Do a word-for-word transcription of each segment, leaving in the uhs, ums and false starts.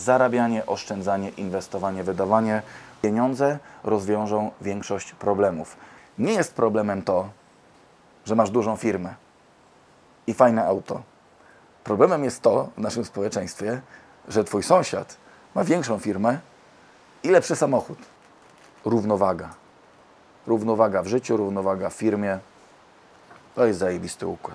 zarabianie, oszczędzanie, inwestowanie, wydawanie. Pieniądze rozwiążą większość problemów. Nie jest problemem to, że masz dużą firmę i fajne auto. Problemem jest to w naszym społeczeństwie, że twój sąsiad ma większą firmę i lepszy samochód. Równowaga. Równowaga w życiu, równowaga w firmie. To jest zajebisty układ.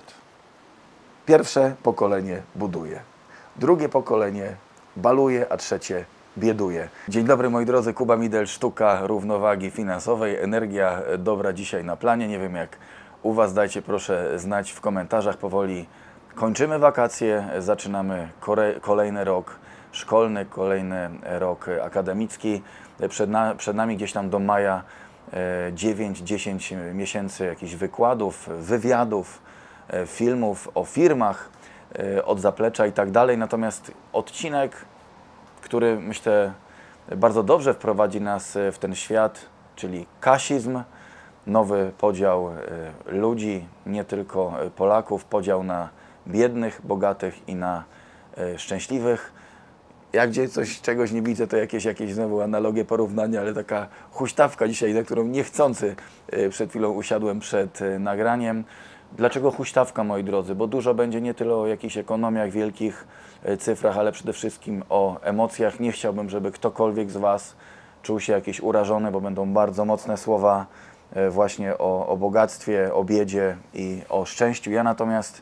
Pierwsze pokolenie buduje. Drugie pokolenie baluje, a trzecie bieduje. Dzień dobry moi drodzy, Kuba Midel, sztuka równowagi finansowej, energia dobra dzisiaj na planie. Nie wiem jak u Was, dajcie proszę znać w komentarzach. Powoli kończymy wakacje, zaczynamy kolejny rok szkolny, kolejny rok akademicki. Przed, na, przed nami gdzieś tam do maja dziewięć dziesięć miesięcy jakichś wykładów, wywiadów, filmów o firmach od zaplecza i tak dalej. Natomiast odcinek, który myślę bardzo dobrze wprowadzi nas w ten świat, czyli kasizm, nowy podział ludzi, nie tylko Polaków, podział na biednych, bogatych i na szczęśliwych. Jak gdzie coś, czegoś nie widzę, to jakieś, jakieś znowu analogie, porównania, ale taka huśtawka dzisiaj, na którą niechcący przed chwilą usiadłem przed nagraniem. Dlaczego huśtawka, moi drodzy? Bo dużo będzie nie tyle o jakichś ekonomiach, wielkich cyfrach, ale przede wszystkim o emocjach. Nie chciałbym, żeby ktokolwiek z Was czuł się jakiś urażony, bo będą bardzo mocne słowa właśnie o, o bogactwie, o biedzie i o szczęściu. Ja natomiast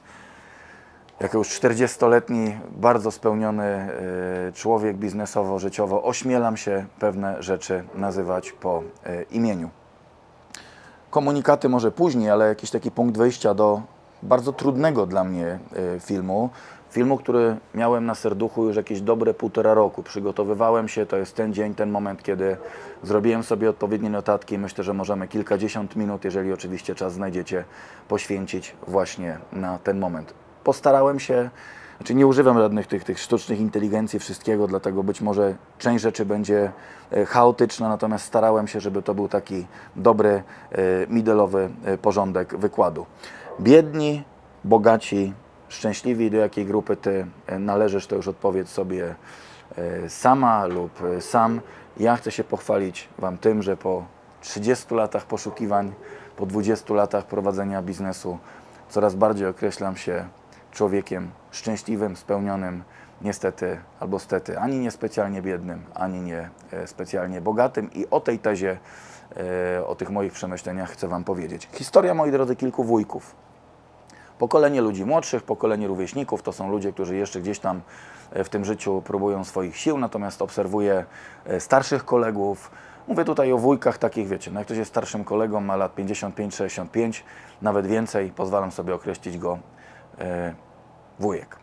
jako już czterdziestoletni, bardzo spełniony człowiek biznesowo, życiowo, ośmielam się pewne rzeczy nazywać po imieniu. Komunikaty może później, ale jakiś taki punkt wyjścia do bardzo trudnego dla mnie filmu. Filmu, który miałem na serduchu już jakieś dobre półtora roku. Przygotowywałem się, to jest ten dzień, ten moment, kiedy zrobiłem sobie odpowiednie notatki. Myślę, że możemy kilkadziesiąt minut, jeżeli oczywiście czas znajdziecie, poświęcić właśnie na ten moment. Postarałem się, znaczy nie używam żadnych tych, tych sztucznych inteligencji, wszystkiego, dlatego być może część rzeczy będzie chaotyczna, natomiast starałem się, żeby to był taki dobry, midelowy porządek wykładu. Biedni, bogaci, szczęśliwi, do jakiej grupy Ty należysz, to już odpowiedz sobie sama lub sam. Ja chcę się pochwalić Wam tym, że po trzydziestu latach poszukiwań, po dwudziestu latach prowadzenia biznesu coraz bardziej określam się człowiekiem szczęśliwym, spełnionym, niestety albo stety, ani nie specjalnie biednym, ani nie specjalnie bogatym. I o tej tezie, o tych moich przemyśleniach chcę Wam powiedzieć. Historia, moi drodzy, kilku wujków. Pokolenie ludzi młodszych, pokolenie rówieśników, to są ludzie, którzy jeszcze gdzieś tam w tym życiu próbują swoich sił, natomiast obserwuję starszych kolegów. Mówię tutaj o wujkach takich, wiecie, no jak ktoś jest starszym kolegą, ma lat pięćdziesiąt pięć sześćdziesiąt pięć, nawet więcej, pozwalam sobie określić go e, wujek.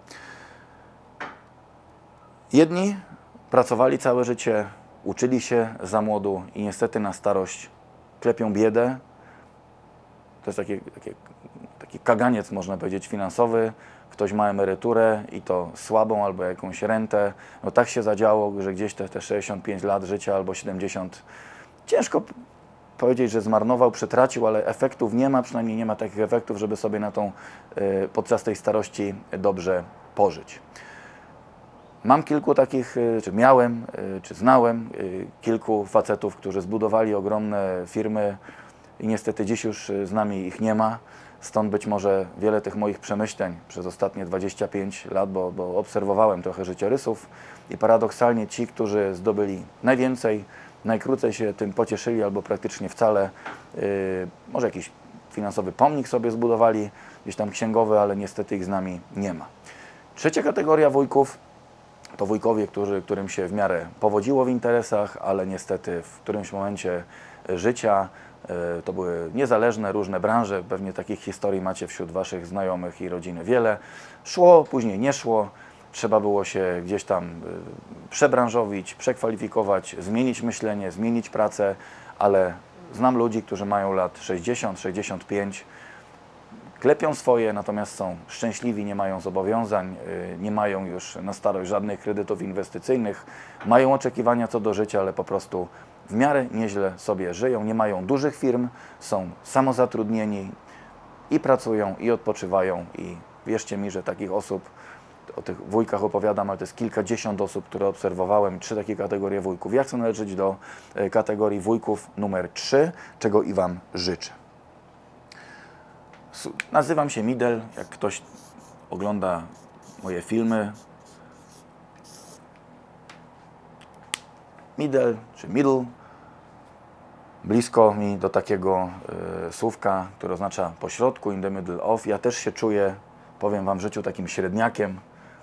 Jedni pracowali całe życie, uczyli się za młodu i niestety na starość klepią biedę. To jest taki, taki, taki kaganiec, można powiedzieć, finansowy. Ktoś ma emeryturę i to słabą albo jakąś rentę. No tak się zadziało, że gdzieś te, te sześćdziesiąt pięć lat życia albo siedemdziesiąt, ciężko powiedzieć, że zmarnował, przetracił, ale efektów nie ma, przynajmniej nie ma takich efektów, żeby sobie na tą, y, podczas tej starości dobrze pożyć. Mam kilku takich, y, czy miałem, y, czy znałem y, kilku facetów, którzy zbudowali ogromne firmy i niestety dziś już z nami ich nie ma. Stąd być może wiele tych moich przemyśleń przez ostatnie dwadzieścia pięć lat, bo, bo obserwowałem trochę życiorysów i paradoksalnie ci, którzy zdobyli najwięcej, najkrócej się tym pocieszyli albo praktycznie wcale, yy, może jakiś finansowy pomnik sobie zbudowali, gdzieś tam księgowy, ale niestety ich z nami nie ma. Trzecia kategoria wujków to wujkowie, którzy, którym się w miarę powodziło w interesach, ale niestety w którymś momencie życia to były niezależne, różne branże, pewnie takich historii macie wśród Waszych znajomych i rodziny wiele. Szło, później nie szło, trzeba było się gdzieś tam przebranżowić, przekwalifikować, zmienić myślenie, zmienić pracę, ale znam ludzi, którzy mają lat sześćdziesiąt, sześćdziesiąt pięć, klepią swoje, natomiast są szczęśliwi, nie mają zobowiązań, nie mają już na starość żadnych kredytów inwestycyjnych, mają oczekiwania co do życia, ale po prostu w miarę nieźle sobie żyją, nie mają dużych firm, są samozatrudnieni i pracują, i odpoczywają i wierzcie mi, że takich osób o tych wujkach opowiadam, ale to jest kilkadziesiąt osób, które obserwowałem, trzy takie kategorie wujków. Ja chcę należeć do kategorii wujków numer trzy, czego i Wam życzę. Nazywam się Midel, jak ktoś ogląda moje filmy. Midel czy middle, blisko mi do takiego y, słówka, które oznacza pośrodku, in the middle of. Ja też się czuję, powiem Wam w życiu, takim średniakiem.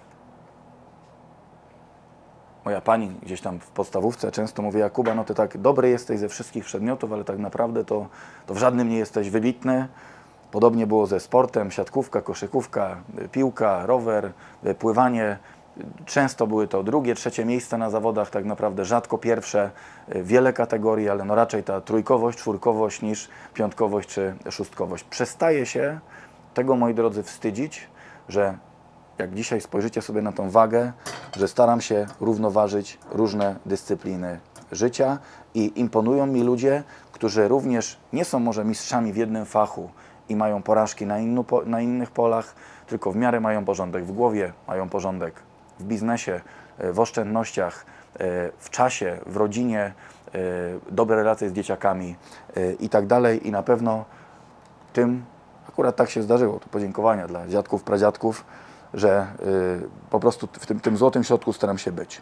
Moja pani gdzieś tam w podstawówce często mówiła: Kuba, no ty tak dobry jesteś ze wszystkich przedmiotów, ale tak naprawdę to, to w żadnym nie jesteś wybitny. Podobnie było ze sportem, siatkówka, koszykówka, piłka, rower, pływanie. Często były to drugie, trzecie miejsca na zawodach, tak naprawdę rzadko pierwsze, wiele kategorii, ale no raczej ta trójkowość, czwórkowość niż piątkowość czy szóstkowość. Przestaję się tego, moi drodzy, wstydzić, że jak dzisiaj spojrzycie sobie na tą wagę, że staram się równoważyć różne dyscypliny życia i imponują mi ludzie, którzy również nie są może mistrzami w jednym fachu i mają porażki na, innu, na innych polach, tylko w miarę mają porządek w głowie, mają porządek w biznesie, w oszczędnościach, w czasie, w rodzinie, dobre relacje z dzieciakami i tak dalej. I na pewno tym akurat tak się zdarzyło. To podziękowania dla dziadków, pradziadków, że po prostu w tym, tym złotym środku staram się być.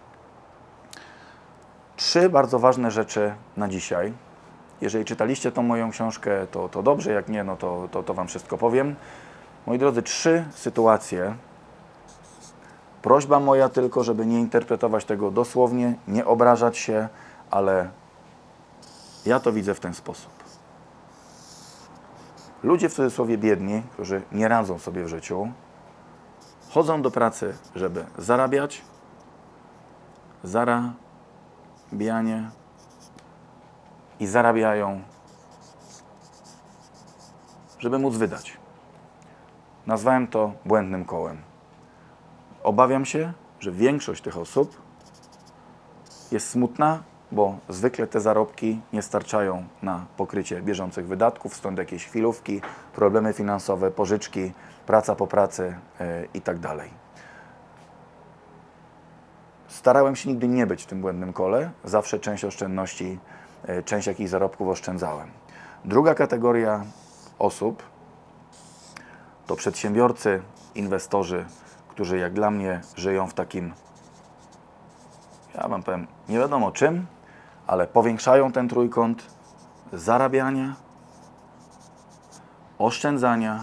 Trzy bardzo ważne rzeczy na dzisiaj. Jeżeli czytaliście tą moją książkę, to, to dobrze, jak nie, no to, to, to Wam wszystko powiem. Moi drodzy, trzy sytuacje. Prośba moja tylko, żeby nie interpretować tego dosłownie, nie obrażać się, ale ja to widzę w ten sposób. Ludzie w cudzysłowie biedni, którzy nie radzą sobie w życiu, chodzą do pracy, żeby zarabiać, zarabianie i zarabiają, żeby móc wydać. Nazwałem to błędnym kołem. Obawiam się, że większość tych osób jest smutna, bo zwykle te zarobki nie starczają na pokrycie bieżących wydatków, stąd jakieś chwilówki, problemy finansowe, pożyczki, praca po pracy yy, i tak dalej. Starałem się nigdy nie być w tym błędnym kole, zawsze część oszczędności, yy, część jakichś zarobków oszczędzałem. Druga kategoria osób to przedsiębiorcy, inwestorzy, którzy jak dla mnie żyją w takim, ja Wam powiem, nie wiadomo czym, ale powiększają ten trójkąt zarabiania, oszczędzania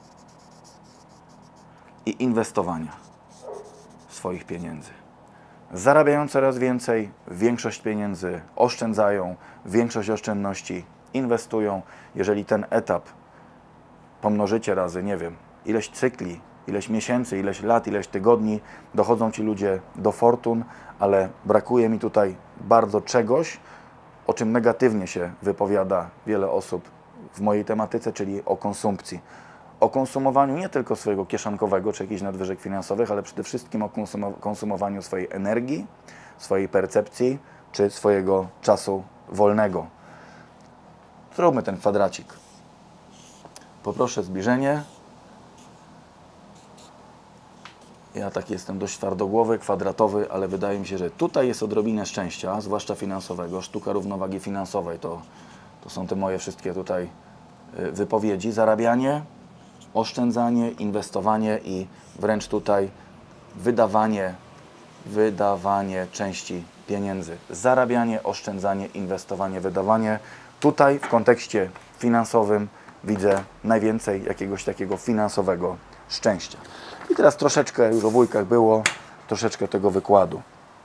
i inwestowania swoich pieniędzy. Zarabiają coraz więcej, większość pieniędzy oszczędzają, większość oszczędności inwestują. Jeżeli ten etap pomnożycie razy, nie wiem, ileś cykli, ileś miesięcy, ileś lat, ileś tygodni, dochodzą ci ludzie do fortun, ale brakuje mi tutaj bardzo czegoś, o czym negatywnie się wypowiada wiele osób w mojej tematyce, czyli o konsumpcji. O konsumowaniu nie tylko swojego kieszonkowego, czy jakichś nadwyżek finansowych, ale przede wszystkim o konsumowaniu swojej energii, swojej percepcji, czy swojego czasu wolnego. Zróbmy ten kwadracik. Poproszę zbliżenie. Ja taki jestem dość twardogłowy, kwadratowy, ale wydaje mi się, że tutaj jest odrobinę szczęścia, zwłaszcza finansowego. Sztuka równowagi finansowej to, to są te moje wszystkie tutaj wypowiedzi. Zarabianie, oszczędzanie, inwestowanie i wręcz tutaj wydawanie, wydawanie części pieniędzy. Zarabianie, oszczędzanie, inwestowanie, wydawanie. Tutaj w kontekście finansowym widzę najwięcej jakiegoś takiego finansowego szczęścia. I teraz troszeczkę, już o wujkach było, troszeczkę tego wykładu.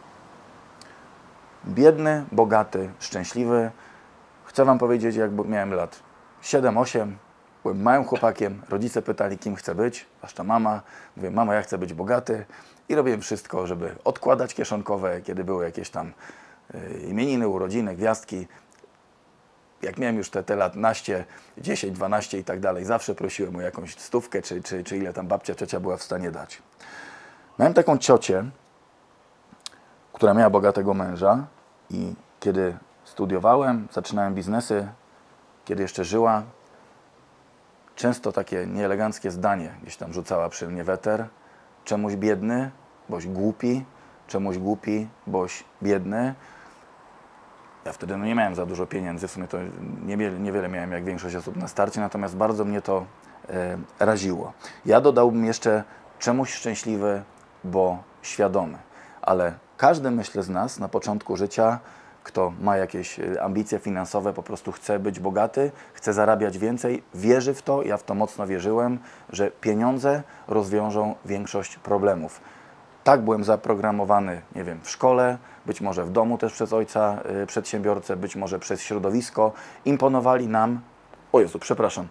Biedny, bogaty, szczęśliwy. Chcę Wam powiedzieć, jak miałem lat siedem osiem, byłem małym chłopakiem, rodzice pytali, kim chcę być, zwłaszcza mama. Mówię, mama, ja chcę być bogaty. I robiłem wszystko, żeby odkładać kieszonkowe, kiedy były jakieś tam imieniny, urodziny, gwiazdki. Jak miałem już te, te lat naście, dziesięć, dwanaście i tak dalej, zawsze prosiłem o jakąś stówkę, czy, czy, czy ile tam babcia, ciocia była w stanie dać. Miałem taką ciocię, która miała bogatego męża i kiedy studiowałem, zaczynałem biznesy, kiedy jeszcze żyła, często takie nieeleganckie zdanie gdzieś tam rzucała przy mnie weter. czemuś biedny, boś głupi, czemuś głupi, boś biedny. Ja wtedy no nie miałem za dużo pieniędzy, w sumie to niewiele, niewiele miałem jak większość osób na starcie, natomiast bardzo mnie to e, raziło. Ja dodałbym jeszcze czemuś szczęśliwy, bo świadomy. Ale każdy, myślę, z nas na początku życia, kto ma jakieś ambicje finansowe, po prostu chce być bogaty, chce zarabiać więcej, wierzy w to, ja w to mocno wierzyłem, że pieniądze rozwiążą większość problemów. Tak byłem zaprogramowany, nie wiem, w szkole, być może w domu też przez ojca y, przedsiębiorcę, być może przez środowisko. Imponowali nam, o Jezu, przepraszam,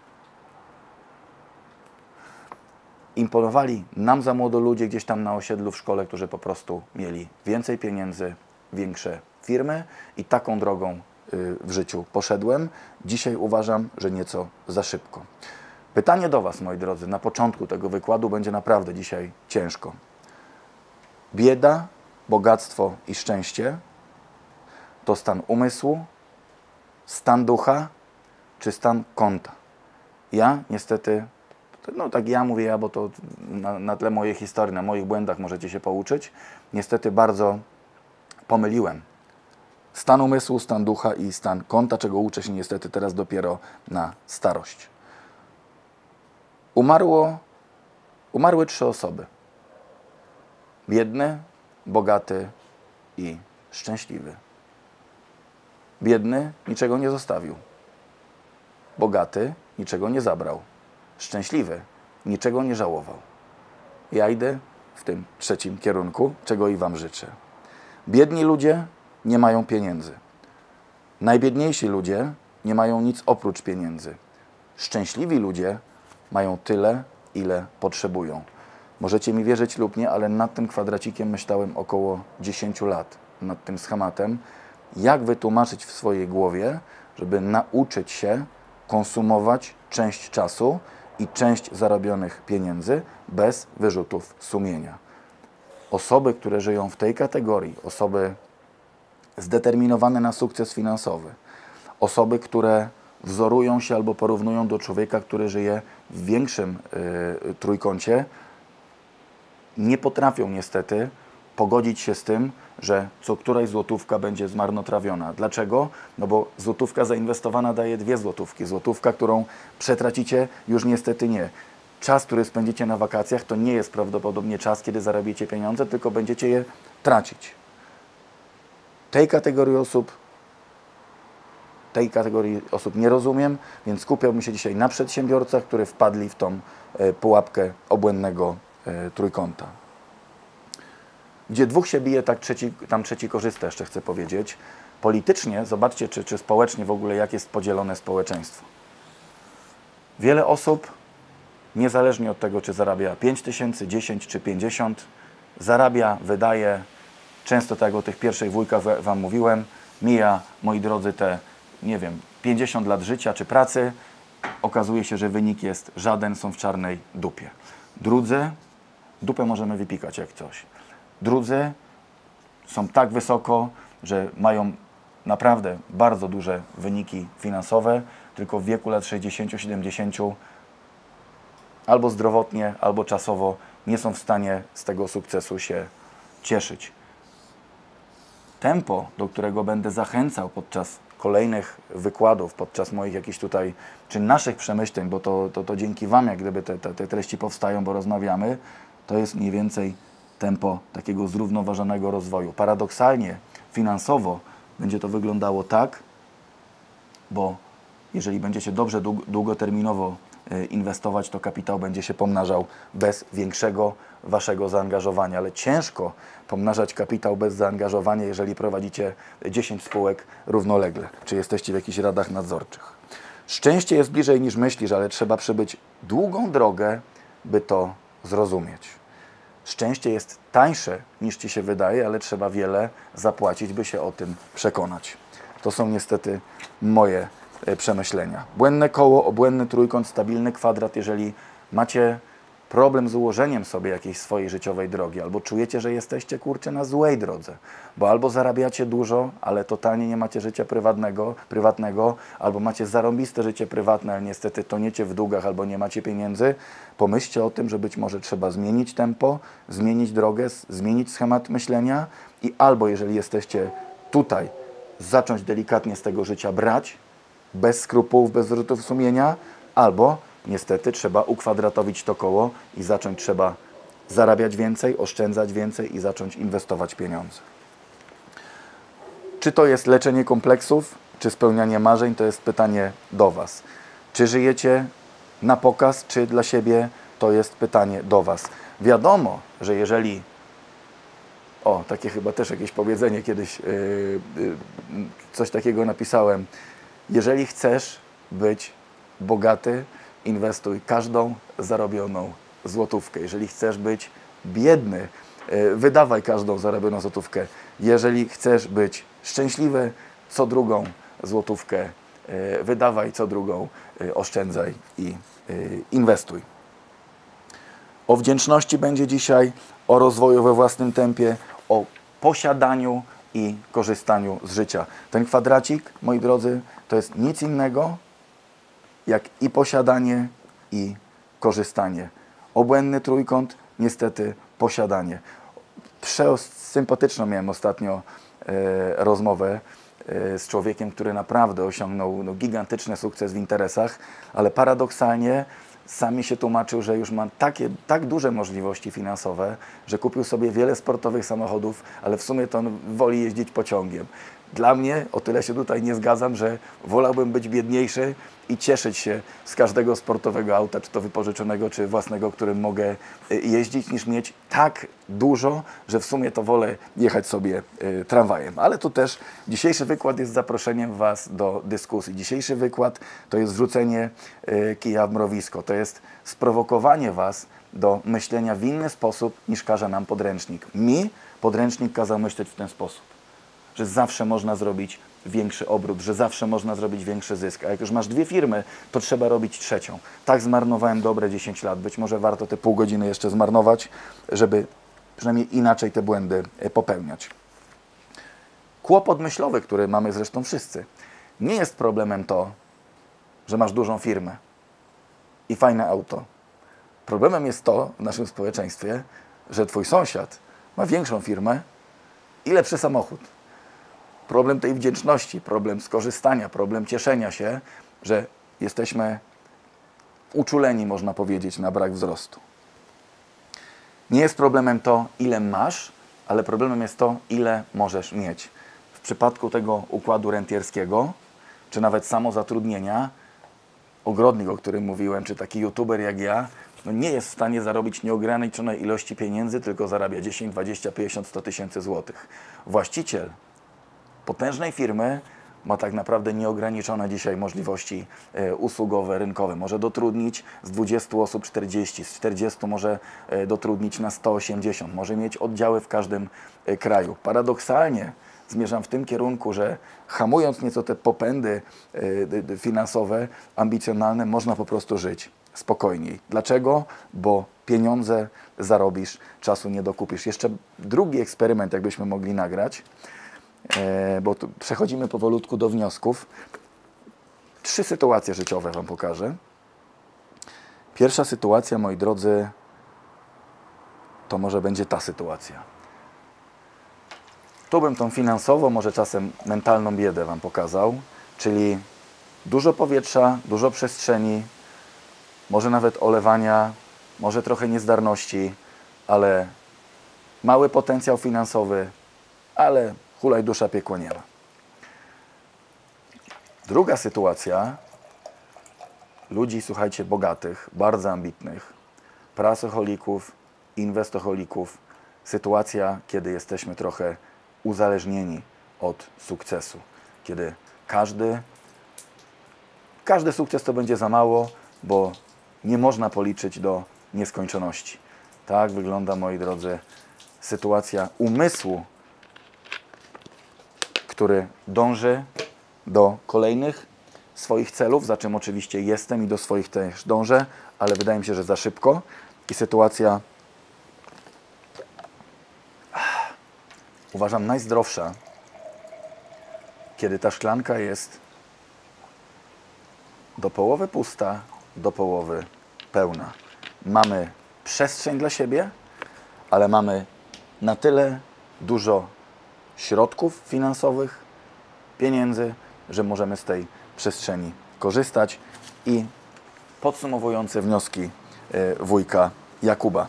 imponowali nam za młodo ludzie gdzieś tam na osiedlu w szkole, którzy po prostu mieli więcej pieniędzy, większe firmy i taką drogą y, w życiu poszedłem. Dzisiaj uważam, że nieco za szybko. Pytanie do Was, moi drodzy, na początku tego wykładu będzie naprawdę dzisiaj ciężko. Bieda, bogactwo i szczęście to stan umysłu, stan ducha czy stan konta? Ja niestety, no tak ja mówię ja, bo to na, na tle mojej historii, na moich błędach możecie się pouczyć, niestety bardzo pomyliłem stan umysłu, stan ducha i stan konta, czego uczę się niestety teraz dopiero na starość. Umarło, umarły trzy osoby. Biedny, bogaty i szczęśliwy. Biedny niczego nie zostawił. Bogaty niczego nie zabrał. Szczęśliwy niczego nie żałował. Ja idę w tym trzecim kierunku, czego i Wam życzę. Biedni ludzie nie mają pieniędzy. Najbiedniejsi ludzie nie mają nic oprócz pieniędzy. Szczęśliwi ludzie mają tyle, ile potrzebują. Możecie mi wierzyć lub nie, ale nad tym kwadracikiem myślałem około dziesięć lat, nad tym schematem, jak wytłumaczyć w swojej głowie, żeby nauczyć się konsumować część czasu i część zarobionych pieniędzy bez wyrzutów sumienia. Osoby, które żyją w tej kategorii, osoby zdeterminowane na sukces finansowy, osoby, które wzorują się albo porównują do człowieka, który żyje w większym yy, trójkącie, nie potrafią niestety pogodzić się z tym, że co któraś złotówka będzie zmarnotrawiona. Dlaczego? No bo złotówka zainwestowana daje dwie złotówki. Złotówka, którą przetracicie, już niestety nie. Czas, który spędzicie na wakacjach, to nie jest prawdopodobnie czas, kiedy zarabiacie pieniądze, tylko będziecie je tracić. Tej kategorii osób, tej kategorii osób nie rozumiem, więc skupiałbym się dzisiaj na przedsiębiorcach, którzy wpadli w tą e, pułapkę obłędnego e, trójkąta. Gdzie dwóch się bije, tak trzeci, tam trzeci korzysta, jeszcze chcę powiedzieć. Politycznie, zobaczcie, czy, czy społecznie w ogóle, jak jest podzielone społeczeństwo. Wiele osób, niezależnie od tego, czy zarabia pięć tysięcy, dziesięć czy pięćdziesiąt, zarabia, wydaje, często tak jak o tych pierwszych wujkach Wam mówiłem, mija, moi drodzy, te, nie wiem, pięćdziesiąt lat życia czy pracy, okazuje się, że wynik jest żaden, są w czarnej dupie. Drudzy, dupę możemy wypikać jak coś. Drudzy są tak wysoko, że mają naprawdę bardzo duże wyniki finansowe, tylko w wieku lat sześćdziesięciu siedemdziesięciu albo zdrowotnie, albo czasowo nie są w stanie z tego sukcesu się cieszyć. Tempo, do którego będę zachęcał podczas kolejnych wykładów, podczas moich jakichś tutaj, czy naszych przemyśleń, bo to, to, to dzięki Wam, jak gdyby te, te, te treści powstają, bo rozmawiamy, to jest mniej więcej tempo takiego zrównoważonego rozwoju. Paradoksalnie, finansowo będzie to wyglądało tak, bo jeżeli będziecie dobrze długoterminowo inwestować, to kapitał będzie się pomnażał bez większego Waszego zaangażowania, ale ciężko pomnażać kapitał bez zaangażowania, jeżeli prowadzicie dziesięć spółek równolegle, czy jesteście w jakichś radach nadzorczych. Szczęście jest bliżej niż myślisz, ale trzeba przebyć długą drogę, by to zrozumieć. Szczęście jest tańsze niż Ci się wydaje, ale trzeba wiele zapłacić, by się o tym przekonać. To są niestety moje przemyślenia. Błędne koło, obłędny trójkąt, stabilny kwadrat. Jeżeli macie problem z ułożeniem sobie jakiejś swojej życiowej drogi, albo czujecie, że jesteście, kurczę, na złej drodze, bo albo zarabiacie dużo, ale totalnie nie macie życia prywatnego, prywatnego, albo macie zarąbiste życie prywatne, ale niestety toniecie w długach, albo nie macie pieniędzy, pomyślcie o tym, że być może trzeba zmienić tempo, zmienić drogę, zmienić schemat myślenia i albo, jeżeli jesteście tutaj, zacząć delikatnie z tego życia brać, bez skrupułów, bez wyrzutów sumienia, albo niestety trzeba ukwadratowić to koło i zacząć trzeba zarabiać więcej, oszczędzać więcej i zacząć inwestować pieniądze. Czy to jest leczenie kompleksów, czy spełnianie marzeń, to jest pytanie do Was. Czy żyjecie na pokaz, czy dla siebie, to jest pytanie do Was. Wiadomo, że jeżeli... O, takie chyba też jakieś powiedzenie kiedyś, yy, yy, coś takiego napisałem. Jeżeli chcesz być bogaty, inwestuj każdą zarobioną złotówkę. Jeżeli chcesz być biedny, wydawaj każdą zarobioną złotówkę. Jeżeli chcesz być szczęśliwy, co drugą złotówkę wydawaj, co drugą oszczędzaj i inwestuj. O wdzięczności będzie dzisiaj, o rozwoju we własnym tempie, o posiadaniu i korzystaniu z życia. Ten kwadracik, moi drodzy, to jest nic innego jak i posiadanie, i korzystanie. Obłędny trójkąt, niestety posiadanie. Przesympatyczną miałem ostatnio e, rozmowę e, z człowiekiem, który naprawdę osiągnął no, gigantyczny sukces w interesach, ale paradoksalnie sami się tłumaczył, że już ma takie, tak duże możliwości finansowe, że kupił sobie wiele sportowych samochodów, ale w sumie to on woli jeździć pociągiem. Dla mnie, o tyle się tutaj nie zgadzam, że wolałbym być biedniejszy i cieszyć się z każdego sportowego auta, czy to wypożyczonego, czy własnego, którym mogę jeździć, niż mieć tak dużo, że w sumie to wolę jechać sobie y, tramwajem. Ale tu też dzisiejszy wykład jest zaproszeniem Was do dyskusji. Dzisiejszy wykład to jest wrzucenie y, kija w mrowisko. To jest sprowokowanie Was do myślenia w inny sposób, niż każe nam podręcznik. Mi podręcznik kazał myśleć w ten sposób, że zawsze można zrobić większy obrót, że zawsze można zrobić większy zysk. A jak już masz dwie firmy, to trzeba robić trzecią. Tak zmarnowałem dobre dziesięć lat. Być może warto te pół godziny jeszcze zmarnować, żeby przynajmniej inaczej te błędy popełniać. Kłopot myślowy, który mamy zresztą wszyscy, nie jest problemem to, że masz dużą firmę i fajne auto. Problemem jest to w naszym społeczeństwie, że twój sąsiad ma większą firmę i lepszy samochód. Problem tej wdzięczności, problem skorzystania, problem cieszenia się, że jesteśmy uczuleni, można powiedzieć, na brak wzrostu. Nie jest problemem to, ile masz, ale problemem jest to, ile możesz mieć. W przypadku tego układu rentierskiego, czy nawet samozatrudnienia, ogrodnik, o którym mówiłem, czy taki youtuber jak ja, no nie jest w stanie zarobić nieograniczonej ilości pieniędzy, tylko zarabia dziesięć, dwadzieścia, pięćdziesiąt, sto tysięcy złotych. Właściciel potężnej firmy ma tak naprawdę nieograniczone dzisiaj możliwości e, usługowe, rynkowe. Może dotrudnić z dwudziestu osób czterdzieści, z czterdziestu może e, dotrudnić na sto osiemdziesiąt, może mieć oddziały w każdym e, kraju. Paradoksalnie zmierzam w tym kierunku, że hamując nieco te popędy e, finansowe, ambicjonalne, można po prostu żyć spokojniej. Dlaczego? Bo pieniądze zarobisz, czasu nie dokupisz. Jeszcze drugi eksperyment, jakbyśmy mogli nagrać, e, bo tu przechodzimy powolutku do wniosków. Trzy sytuacje życiowe Wam pokażę. Pierwsza sytuacja, moi drodzy, to może będzie ta sytuacja. Tu bym tą finansową, może czasem mentalną biedę Wam pokazał, czyli dużo powietrza, dużo przestrzeni, może nawet olewania, może trochę niezdarności, ale mały potencjał finansowy, ale hulaj dusza, piekła nie ma. Druga sytuacja ludzi, słuchajcie, bogatych, bardzo ambitnych, pracocholików, inwestocholików. Sytuacja, kiedy jesteśmy trochę uzależnieni od sukcesu. Kiedy każdy, każdy sukces to będzie za mało, bo nie można policzyć do nieskończoności. Tak wygląda, moi drodzy, sytuacja umysłu, który dąży do kolejnych swoich celów, za czym oczywiście jestem i do swoich też dążę, ale wydaje mi się, że za szybko. I sytuacja, uważam, najzdrowsza, kiedy ta szklanka jest do połowy pusta, do połowy pełna. Mamy przestrzeń dla siebie, ale mamy na tyle dużo środków finansowych, pieniędzy, że możemy z tej przestrzeni korzystać. I podsumowujące wnioski wujka Jakuba.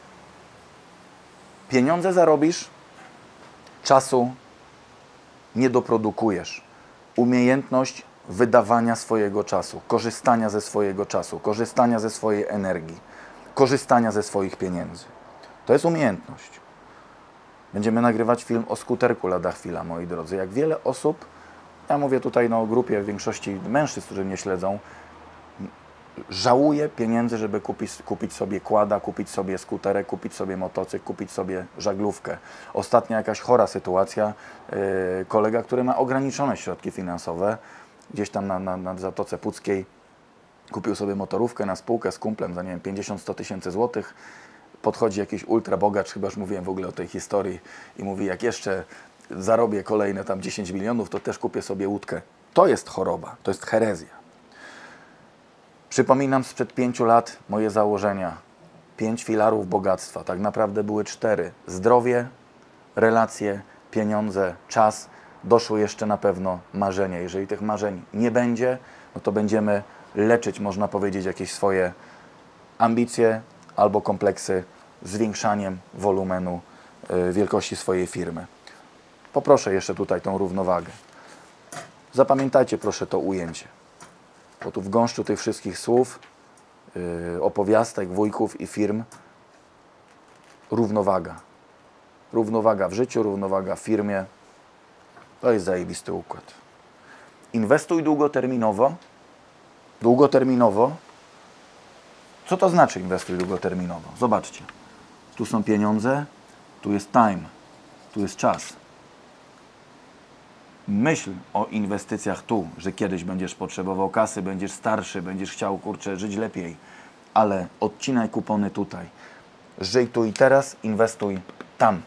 Pieniądze zarobisz, czasu nie doprodukujesz. Umiejętność wydawania swojego czasu, korzystania ze swojego czasu, korzystania ze swojej energii, korzystania ze swoich pieniędzy. To jest umiejętność. Będziemy nagrywać film o skuterku lada chwila, moi drodzy. Jak wiele osób, ja mówię tutaj no, o grupie w większości mężczyzn, którzy mnie śledzą, żałuje pieniędzy, żeby kupić, kupić sobie quada, kupić sobie skuterek, kupić sobie motocykl, kupić sobie żaglówkę. Ostatnia jakaś chora sytuacja, yy, kolega, który ma ograniczone środki finansowe, gdzieś tam na, na, na Zatoce Puckiej, kupił sobie motorówkę na spółkę z kumplem za, nie wiem, pięćdziesiąt sto tysięcy złotych. Podchodzi jakiś ultrabogacz, chyba już mówiłem w ogóle o tej historii, i mówi, jak jeszcze zarobię kolejne tam dziesięć milionów, to też kupię sobie łódkę. To jest choroba, to jest herezja. Przypominam sprzed pięciu lat moje założenia. Pięć filarów bogactwa. Tak naprawdę były cztery. Zdrowie, relacje, pieniądze, czas. Doszło jeszcze na pewno marzenie. Jeżeli tych marzeń nie będzie, no to będziemy leczyć, można powiedzieć, jakieś swoje ambicje albo kompleksy zwiększaniem wolumenu yy, wielkości swojej firmy. Poproszę jeszcze tutaj tą równowagę. Zapamiętajcie proszę to ujęcie. Bo tu w gąszczu tych wszystkich słów, yy, opowiastek, wujków i firm, równowaga. Równowaga w życiu, równowaga w firmie. To jest zajebisty układ. Inwestuj długoterminowo. Długoterminowo. Co to znaczy inwestuj długoterminowo? Zobaczcie. Tu są pieniądze, tu jest time, tu jest czas. Myśl o inwestycjach tu, że kiedyś będziesz potrzebował kasy, będziesz starszy, będziesz chciał, kurczę, żyć lepiej, ale odcinaj kupony tutaj. Żyj tu i teraz, inwestuj tam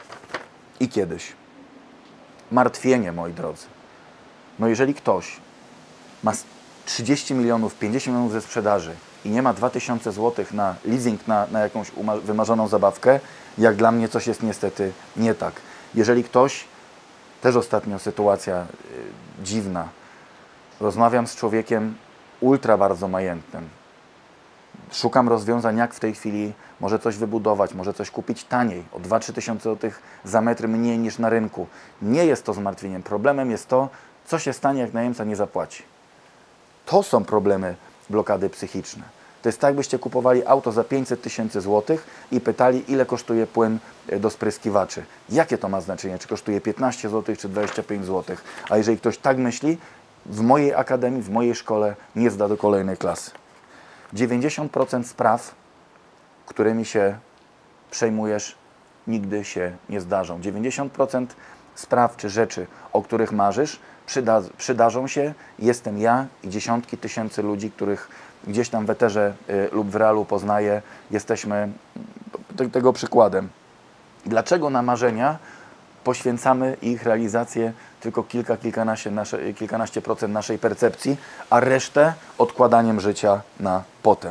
i kiedyś. Martwienie, moi drodzy. No jeżeli ktoś ma trzydzieści milionów, pięćdziesiąt milionów ze sprzedaży i nie ma dwa tysiące złotych na leasing, na, na jakąś wymarzoną zabawkę, jak dla mnie coś jest niestety nie tak. Jeżeli ktoś, też ostatnio sytuacja y, dziwna, rozmawiam z człowiekiem ultra bardzo majętnym, szukam rozwiązań, jak w tej chwili może coś wybudować, może coś kupić taniej, o dwa trzy tysiące złotych za metr mniej niż na rynku. Nie jest to zmartwieniem. Problemem jest to, co się stanie, jak najemca nie zapłaci. To są problemy blokady psychiczne. To jest tak, jakbyście kupowali auto za pięćset tysięcy złotych i pytali, ile kosztuje płyn do spryskiwaczy. Jakie to ma znaczenie? Czy kosztuje piętnaście złotych, czy dwadzieścia pięć złotych? A jeżeli ktoś tak myśli, w mojej akademii, w mojej szkole nie zda do kolejnej klasy. dziewięćdziesiąt procent spraw, którymi się przejmujesz, nigdy się nie zdarzą. dziewięćdziesiąt procent spraw czy rzeczy, o których marzysz, przyda przydarzą się. Jestem ja i dziesiątki tysięcy ludzi, których gdzieś tam w eterze y, lub w realu poznaję. Jesteśmy te, tego przykładem. Dlaczego na marzenia poświęcamy ich realizację tylko kilka, kilkanaście, nasze, kilkanaście procent naszej percepcji, a resztę odkładaniem życia na potem?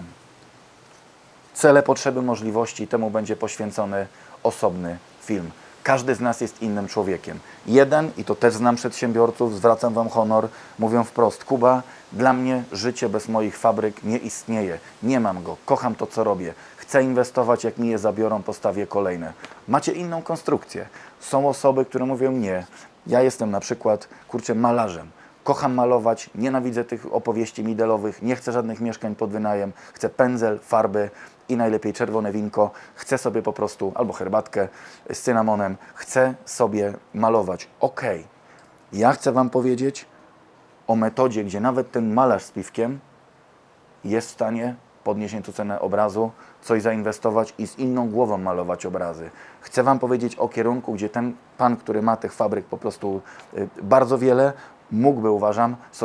Cele, potrzeby, możliwości, temu będzie poświęcony osobny film. Każdy z nas jest innym człowiekiem. Jeden, i to też znam przedsiębiorców, zwracam Wam honor, mówią wprost: Kuba, dla mnie życie bez moich fabryk nie istnieje. Nie mam go, kocham to, co robię. Chcę inwestować, jak mi je zabiorą, postawię kolejne. Macie inną konstrukcję. Są osoby, które mówią: nie, ja jestem na przykład, kurczę, malarzem. Kocham malować, nienawidzę tych opowieści midelowych, nie chcę żadnych mieszkań pod wynajem, chcę pędzel, farby i najlepiej czerwone winko. Chcę sobie po prostu, albo herbatkę z cynamonem, chcę sobie malować. Okej, ja chcę Wam powiedzieć o metodzie, gdzie nawet ten malarz z piwkiem jest w stanie podnieść nieco cenę obrazu, coś zainwestować i z inną głową malować obrazy. Chcę Wam powiedzieć o kierunku, gdzie ten pan, który ma tych fabryk po prostu y, bardzo wiele, mógłby, uważam, sobie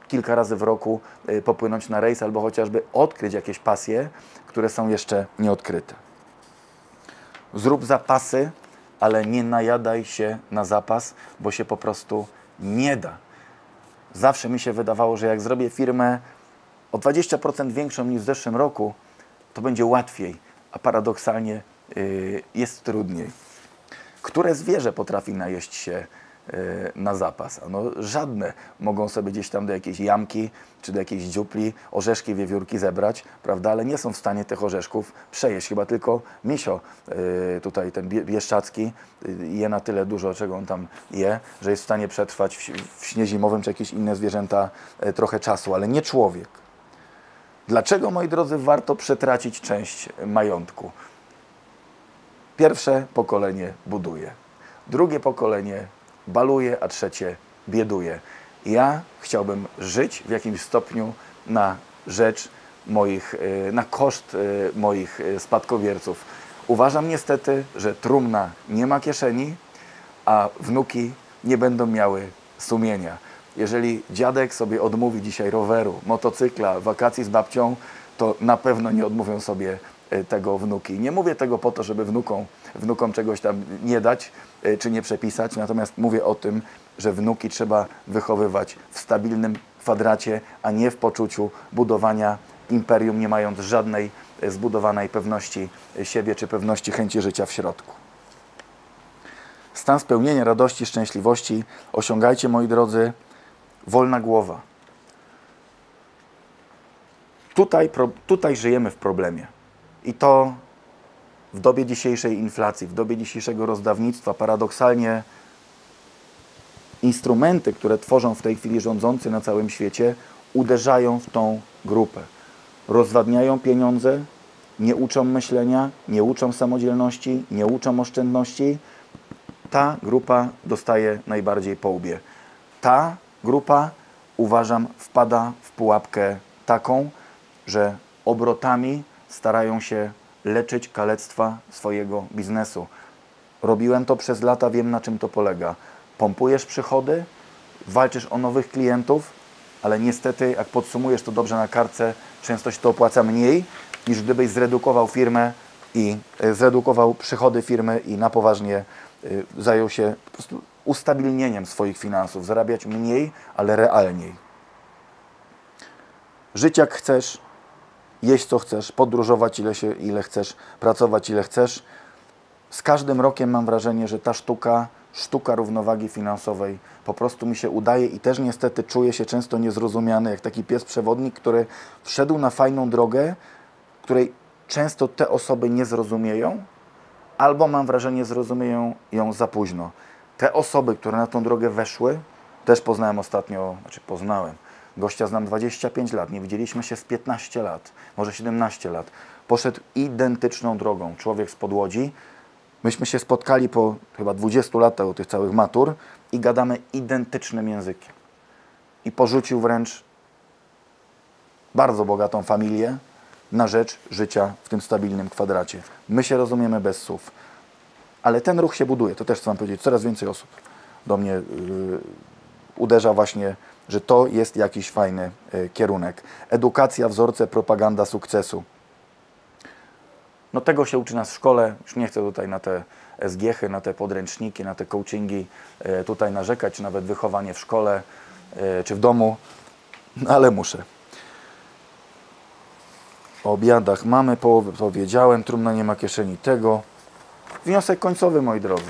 kilka razy w roku y, popłynąć na rejs albo chociażby odkryć jakieś pasje, które są jeszcze nieodkryte. Zrób zapasy, ale nie najadaj się na zapas, bo się po prostu nie da. Zawsze mi się wydawało, że jak zrobię firmę o dwadzieścia procent większą niż w zeszłym roku, to będzie łatwiej, a paradoksalnie yy, jest trudniej. Które zwierzę potrafi najeść się yy, na zapas? No, żadne. Mogą sobie gdzieś tam do jakiejś jamki czy do jakiejś dziupli orzeszki, wiewiórki zebrać, prawda? Ale nie są w stanie tych orzeszków przejeść. Chyba tylko misio, yy, tutaj ten bieszczacki, yy, je na tyle dużo, czego on tam je, że jest w stanie przetrwać w, w śnie zimowym czy jakieś inne zwierzęta yy, trochę czasu, ale nie człowiek. Dlaczego, moi drodzy, warto przetracić część majątku? Pierwsze pokolenie buduje, drugie pokolenie baluje, a trzecie bieduje. Ja chciałbym żyć w jakimś stopniu na rzecz moich, na koszt moich spadkobierców. Uważam niestety, że trumna nie ma kieszeni, a wnuki nie będą miały sumienia. Jeżeli dziadek sobie odmówi dzisiaj roweru, motocykla, wakacji z babcią, to na pewno nie odmówią sobie tego wnuki. Nie mówię tego po to, żeby wnukom, wnukom czegoś tam nie dać czy nie przepisać, natomiast mówię o tym, że wnuki trzeba wychowywać w stabilnym kwadracie, a nie w poczuciu budowania imperium, nie mając żadnej zbudowanej pewności siebie czy pewności chęci życia w środku. Stan spełnienia, radości, szczęśliwości osiągajcie, moi drodzy, wolna głowa. Tutaj, pro, tutaj żyjemy w problemie. I to w dobie dzisiejszej inflacji, w dobie dzisiejszego rozdawnictwa, paradoksalnie instrumenty, które tworzą w tej chwili rządzący na całym świecie, uderzają w tą grupę. Rozwadniają pieniądze, nie uczą myślenia, nie uczą samodzielności, nie uczą oszczędności. Ta grupa dostaje najbardziej po łbie. Ta grupa, uważam, wpada w pułapkę taką, że obrotami starają się leczyć kalectwa swojego biznesu. Robiłem to przez lata, wiem, na czym to polega. Pompujesz przychody, walczysz o nowych klientów, ale niestety, jak podsumujesz to dobrze na kartce, często się to opłaca mniej, niż gdybyś zredukował firmę i e, zredukował przychody firmy i na poważnie e, zajął się po prostu ustabilnieniem swoich finansów. Zarabiać mniej, ale realniej. Żyć jak chcesz, jeść co chcesz, podróżować ile, się, ile chcesz, pracować ile chcesz. Z każdym rokiem mam wrażenie, że ta sztuka, sztuka równowagi finansowej po prostu mi się udaje i też niestety czuję się często niezrozumiany, jak taki pies przewodnik, który wszedł na fajną drogę, której często te osoby nie zrozumieją, albo mam wrażenie, zrozumieją ją za późno. Te osoby, które na tą drogę weszły, też poznałem ostatnio, znaczy poznałem, gościa znam dwadzieścia pięć lat, nie widzieliśmy się z piętnaście lat, może siedemnaście lat. Poszedł identyczną drogą, człowiek spod Łodzi. Myśmy się spotkali po chyba dwudziestu latach u tych całych matur i gadamy identycznym językiem. I porzucił wręcz bardzo bogatą familię na rzecz życia w tym stabilnym kwadracie. My się rozumiemy bez słów. Ale ten ruch się buduje, to też chcę wam powiedzieć, coraz więcej osób do mnie yy, uderza właśnie, że to jest jakiś fajny yy, kierunek. Edukacja, wzorce, propaganda sukcesu. No tego się uczy nas w szkole, już nie chcę tutaj na te S G chy, na te podręczniki, na te coachingi yy, tutaj narzekać, czy nawet wychowanie w szkole, yy, czy w domu, no, ale muszę. O obiadach mamy połowę, powiedziałem, trumna nie ma kieszeni tego. Wniosek końcowy, moi drodzy.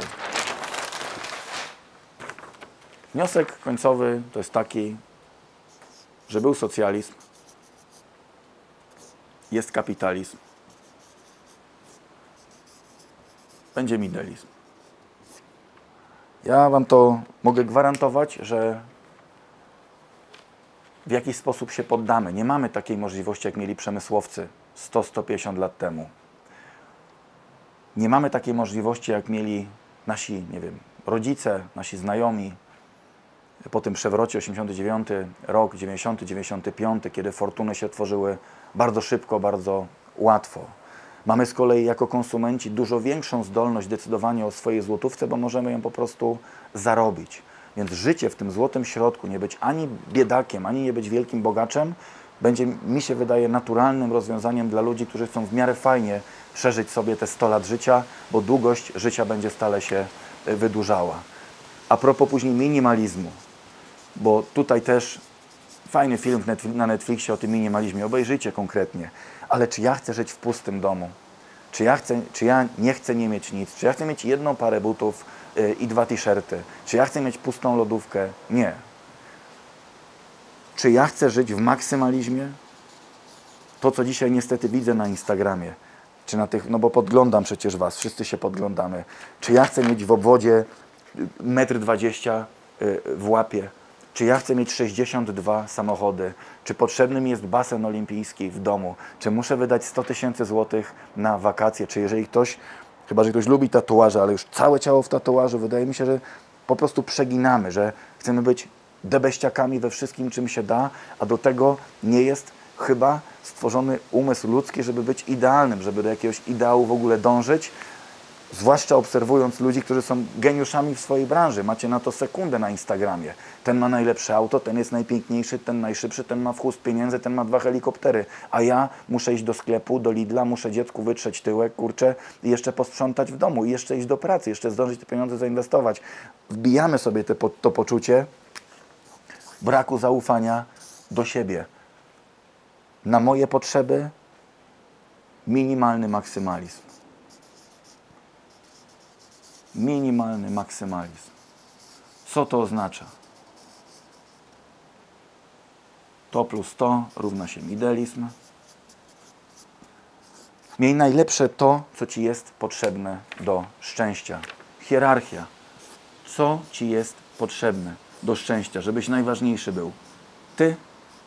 Wniosek końcowy to jest taki, że był socjalizm, jest kapitalizm, będzie minimalizm. Ja wam to mogę gwarantować, że w jakiś sposób się poddamy. Nie mamy takiej możliwości, jak mieli przemysłowcy sto do stu pięćdziesięciu lat temu. Nie mamy takiej możliwości, jak mieli nasi, nie wiem, rodzice, nasi znajomi. Po tym przewrocie osiemdziesiąty dziewiąty rok, dziewięćdziesiąty, dziewięćdziesiąty piąty, kiedy fortuny się tworzyły bardzo szybko, bardzo łatwo. Mamy z kolei jako konsumenci dużo większą zdolność decydowania o swojej złotówce, bo możemy ją po prostu zarobić. Więc życie w tym złotym środku, nie być ani biedakiem, ani nie być wielkim bogaczem, będzie, mi się wydaje, naturalnym rozwiązaniem dla ludzi, którzy chcą w miarę fajnie przeżyć sobie te sto lat życia, bo długość życia będzie stale się wydłużała. A propos później minimalizmu, bo tutaj też fajny film na Netflixie o tym minimalizmie, obejrzyjcie konkretnie. Ale czy ja chcę żyć w pustym domu? Czy ja, chcę, czy ja nie chcę nie mieć nic? Czy ja chcę mieć jedną parę butów yy, i dwa t-shirty? Czy ja chcę mieć pustą lodówkę? Nie. Czy ja chcę żyć w maksymalizmie? To, co dzisiaj niestety widzę na Instagramie, czy na tych, no bo podglądam przecież Was, wszyscy się podglądamy. Czy ja chcę mieć w obwodzie metr dwadzieścia w łapie? Czy ja chcę mieć sześćdziesiąt dwa samochody? Czy potrzebny mi jest basen olimpijski w domu? Czy muszę wydać sto tysięcy złotych na wakacje? Czy jeżeli ktoś, chyba że ktoś lubi tatuaże, ale już całe ciało w tatuażu, wydaje mi się, że po prostu przeginamy, że chcemy być debeściakami we wszystkim, czym się da, a do tego nie jest chyba stworzony umysł ludzki, żeby być idealnym, żeby do jakiegoś ideału w ogóle dążyć, zwłaszcza obserwując ludzi, którzy są geniuszami w swojej branży. Macie na to sekundę na Instagramie. Ten ma najlepsze auto, ten jest najpiękniejszy, ten najszybszy, ten ma w chust pieniędzy, ten ma dwa helikoptery. A ja muszę iść do sklepu, do Lidla, muszę dziecku wytrzeć tyłek, kurczę, i jeszcze posprzątać w domu, i jeszcze iść do pracy, jeszcze zdążyć te pieniądze zainwestować. Wbijamy sobie te, to poczucie braku zaufania do siebie. Na moje potrzeby minimalny maksymalizm. Minimalny maksymalizm. Co to oznacza? To plus to równa się midelizm. Miej najlepsze to, co Ci jest potrzebne do szczęścia. Hierarchia. Co Ci jest potrzebne do szczęścia, żebyś najważniejszy był? Ty,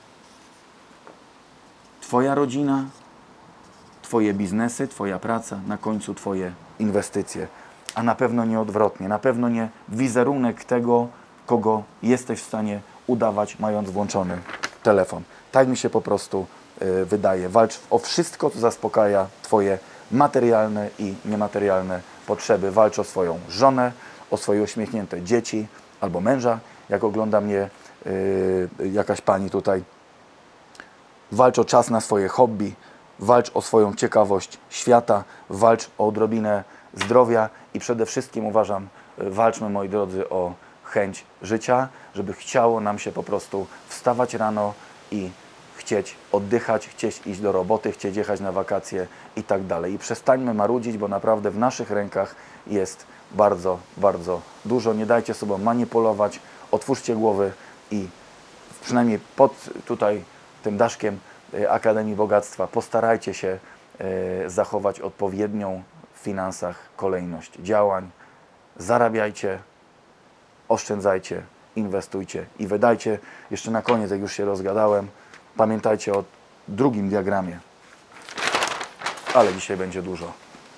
Twoja rodzina, Twoje biznesy, Twoja praca, na końcu Twoje inwestycje. A na pewno nie odwrotnie, na pewno nie wizerunek tego, kogo jesteś w stanie udawać, mając włączony telefon. Tak mi się po prostu y, wydaje. Walcz o wszystko, co zaspokaja Twoje materialne i niematerialne potrzeby. Walcz o swoją żonę, o swoje uśmiechnięte dzieci albo męża, jak ogląda mnie y, jakaś pani tutaj. Walcz o czas na swoje hobby, walcz o swoją ciekawość świata, walcz o odrobinę zdrowia i przede wszystkim uważam, walczmy, moi drodzy, o chęć życia, żeby chciało nam się po prostu wstawać rano i chcieć oddychać, chcieć iść do roboty, chcieć jechać na wakacje i tak dalej. I przestańmy marudzić, bo naprawdę w naszych rękach jest bardzo, bardzo dużo. Nie dajcie sobie manipulować, otwórzcie głowy i przynajmniej pod tutaj tym daszkiem Akademii Bogactwa postarajcie się zachować odpowiednią w finansach kolejność działań. Zarabiajcie, oszczędzajcie, inwestujcie i wydajcie. Jeszcze na koniec, jak już się rozgadałem, pamiętajcie o drugim diagramie, ale dzisiaj będzie dużo.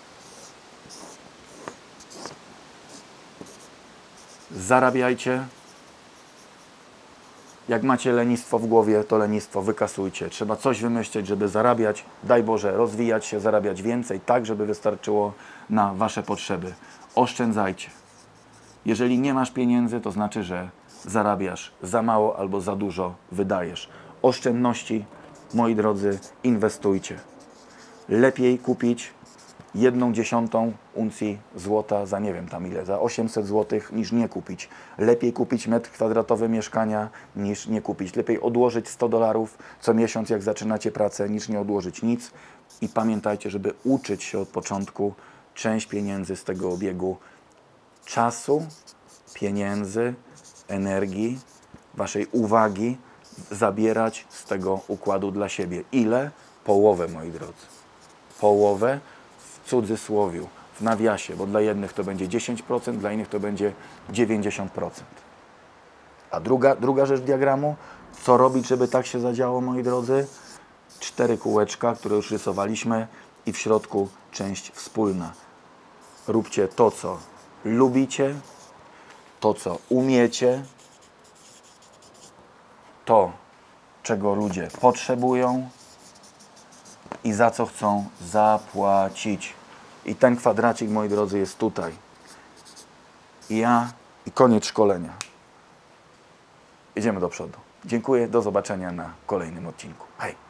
Zarabiajcie. Jak macie lenistwo w głowie, to lenistwo wykasujcie. Trzeba coś wymyśleć, żeby zarabiać. Daj Boże, rozwijać się, zarabiać więcej, tak, żeby wystarczyło na Wasze potrzeby. Oszczędzajcie. Jeżeli nie masz pieniędzy, to znaczy, że zarabiasz za mało albo za dużo wydajesz. Oszczędności, moi drodzy, inwestujcie. Lepiej kupić jedną dziesiątą uncji złota za nie wiem tam ile, za osiemset złotych, niż nie kupić. Lepiej kupić metr kwadratowy mieszkania, niż nie kupić. Lepiej odłożyć sto dolarów co miesiąc, jak zaczynacie pracę, niż nie odłożyć nic. I pamiętajcie, żeby uczyć się od początku część pieniędzy z tego obiegu czasu, pieniędzy, energii, Waszej uwagi zabierać z tego układu dla siebie. Ile? Połowę, moi drodzy. Połowę w cudzysłowiu, w nawiasie, bo dla jednych to będzie dziesięć procent, dla innych to będzie dziewięćdziesiąt procent. A druga, druga rzecz diagramu, co robić, żeby tak się zadziało, moi drodzy? Cztery kółeczka, które już rysowaliśmy i w środku część wspólna. Róbcie to, co lubicie, to, co umiecie, to, czego ludzie potrzebują i za co chcą zapłacić. I ten kwadracik, moi drodzy, jest tutaj. I ja, i koniec szkolenia. jedziemy do przodu. Dziękuję, do zobaczenia na kolejnym odcinku. Hej!